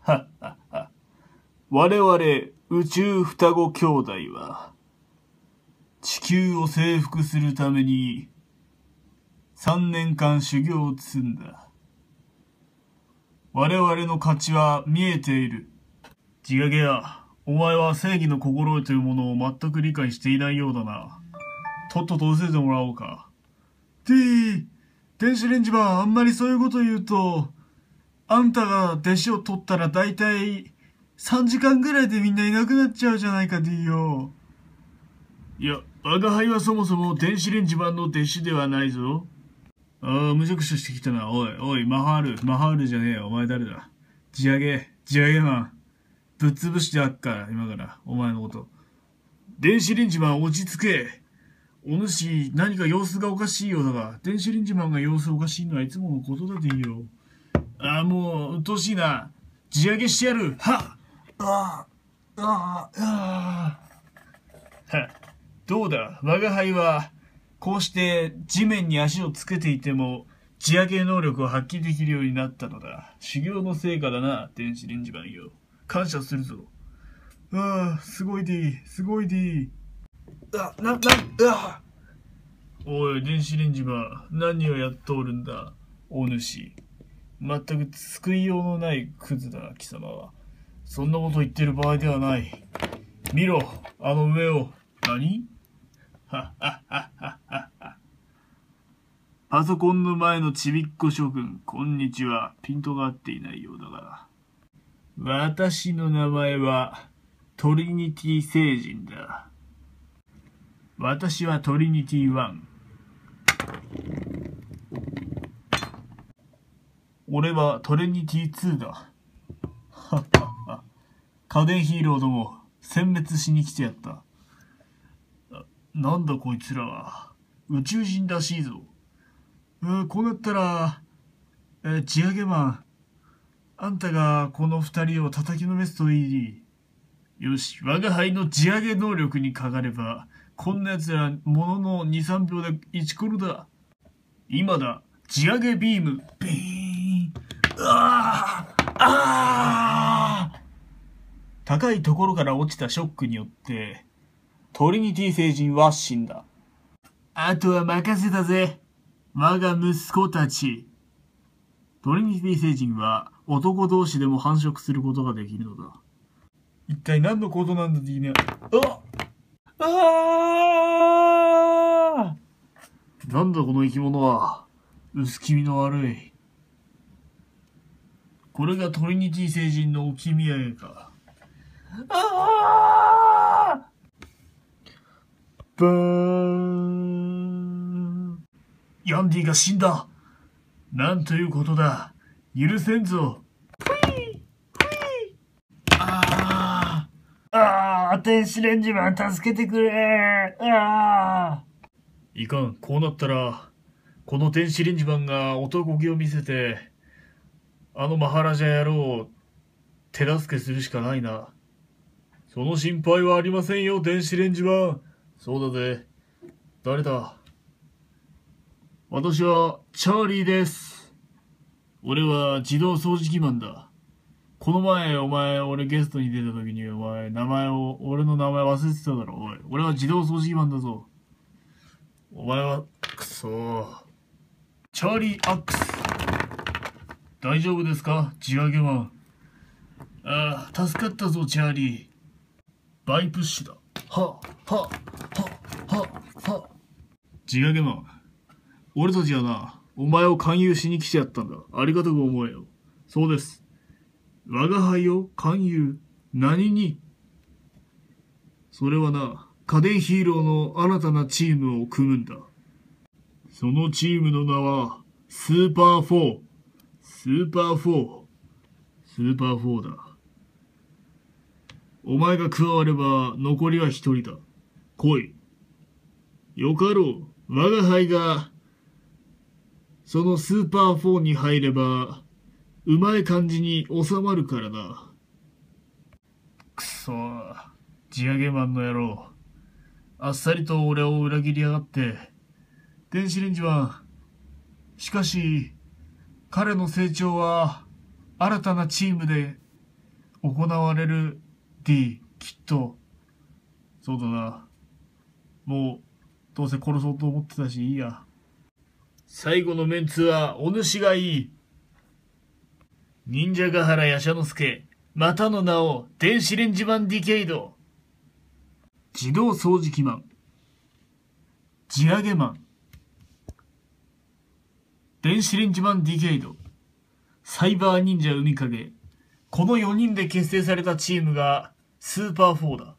はっはっは。我々宇宙双子兄弟は、地球を征服するために、3年間修行を積んだ。我々の勝ちは見えている。地上げや、お前は正義の心得というものを全く理解していないようだな。とっとと教えてもらおうか。電子レンジマン、あんまりそういうこと言うと、あんたが弟子を取ったらだいたい3時間ぐらいでみんないなくなっちゃうじゃないか、D よ。いや、我が輩はそもそも電子レンジマンの弟子ではないぞ。ああ、むしゃくしゃしてきたな。おい、マハールじゃねえよ。お前誰だ。地上げマン。ぶっ潰してあっから、今から。お前のこと。電子レンジマン落ち着け。お主、何か様子がおかしいようだが、電子レンジマンが様子おかしいのはいつものことだでいいよ。ああ、もう、うっとうしいな。地上げしてやる。はっどうだ、我が輩は、こうして地面に足をつけていても、地上げ能力を発揮できるようになったのだ。修行の成果だな、電子レンジマンよ。感謝するぞ。すごいで。おい、電子レンジマン、何をやっとおるんだ、お主。全く救いようのないクズだな、貴様は。そんなこと言ってる場合ではない。見ろ、あの上を。何？パソコンの前のちびっこ諸君、こんにちは。ピントが合っていないようだが。私の名前はトリニティ星人だ。私はトリニティ1。俺はトリニティ2だ。家電ヒーローども、殲滅しに来てやった。なんだこいつらは。宇宙人らしいぞ。こうなったら、地上げマン、あんたがこの二人を叩きのめすといい。よし、我が輩の地上げ能力にかかれば、こんな奴らものの2、3秒で1コロだ。今だ、地上げビーム、ビーン。高いところから落ちたショックによって、トリニティ星人は死んだ。あとは任せたぜ。我が息子たち。トリニティ星人は男同士でも繁殖することができるのだ。一体何のことなんだって言いな。なんだこの生き物は。薄気味の悪い。これがトリニティ星人の置き土産か。ブーン。ヤンディが死んだ。なんということだ。許せんぞ。電子レンジマン助けてくれ。いかん。こうなったら、この電子レンジマンが男気を見せて、あのマハラジャ野郎を手助けするしかないな。その心配はありませんよ、電子レンジマン。そうだぜ。誰だ？私はチャーリーです。俺は自動掃除機マンだ。この前、俺ゲストに出た時に、俺の名前忘れてただろ。おい、俺は自動掃除機マンだぞ。お前は、くそー。チャーリーアックス。大丈夫ですか？地上げマン。助かったぞ、チャーリー。バイプッシュだ。地上げマン。俺たちはな、お前を勧誘しに来てやったんだ。ありがたく思えよ。そうです。我が輩を勧誘。何に？それはな、家電ヒーローの新たなチームを組むんだ。そのチームの名は、スーパー4。スーパー4だ。お前が加われば残りは一人だ。来い。よかろう。我が輩が、そのスーパー4に入れば、うまい感じに収まるからな。くそー。地上げマンの野郎。あっさりと俺を裏切りやがって。電子レンジマン。しかし、彼の成長は、新たなチームで行われる D、きっと。そうだな。もう、どうせ殺そうと思ってたし、いいや。最後のメンツは、お主がいい。忍者ヶ原ヤシャノスケ、またの名を、電子レンジマンディケイド。自動掃除機マン。地上げマン。電子レンジマンディケイド。サイバー忍者海影。この4人で結成されたチームが、スーパー4だ。